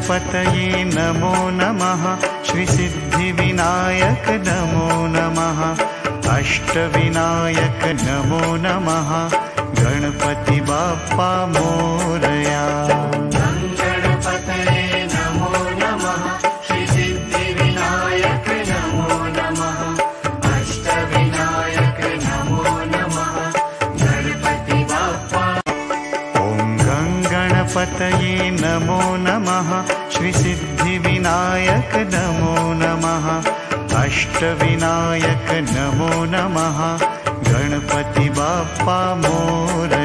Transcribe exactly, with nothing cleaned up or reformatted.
गणपतये नमो नमः। श्री सिद्धिविनायक नमो नमः। अष्टविनायक नमो नमः। गणपति बाप्पा मोरया। गणपतये नमो नमः। श्री सिद्धिविनायक नमो नमः। अष्टविनायक नमो नमः। गणपति बाप्पा। ॐ गणपतये नमो नमः। श्री सिद्धिविनायक नमो नमः। अष्टविनायक नमो नमः। गणपति बाप्पा मोरया।